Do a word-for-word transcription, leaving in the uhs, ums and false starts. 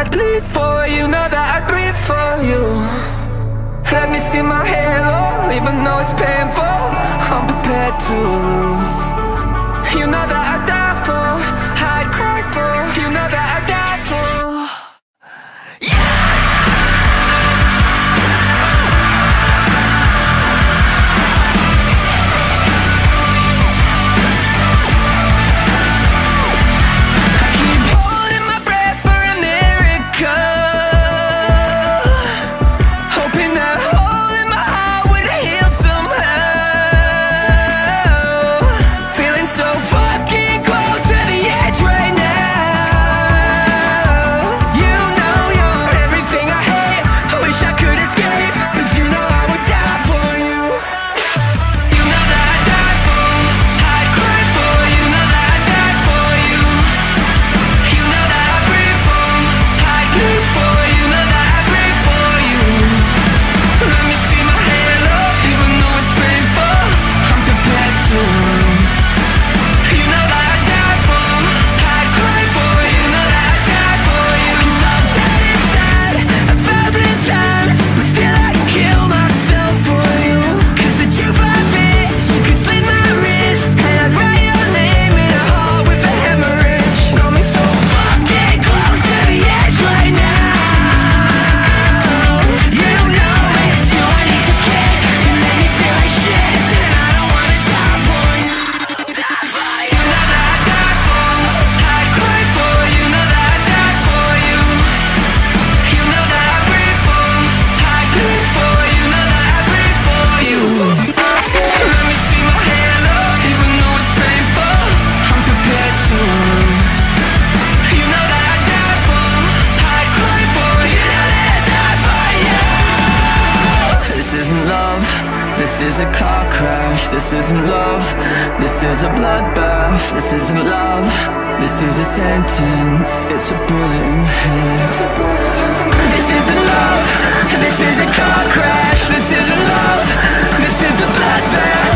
bleed for you, know that I breathe for you. Let me see my halo, even though it's painful, I'm prepared to lose. You know that I die for, I'd cry for, you know that I die for. This is a car crash, this isn't love. This is a bloodbath, this isn't love. This is a sentence, it's a bullet in the head. This isn't love, this is a car crash. This isn't love, this is a bloodbath.